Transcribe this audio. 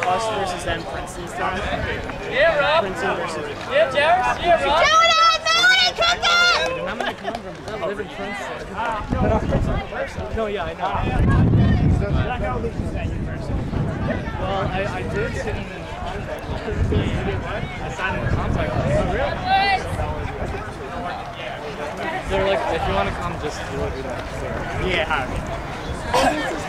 us versus them Princeton's time. Yeah, Rob. Princeton versus. Yeah, Jared. Yeah, Rob. How many come from? I live in Princeton. But I'm Princeton University. No, yeah, I know. Well, I did sit in the contract. I signed in the contract. Oh, really? They're like, if you want to come, just do it. Yeah.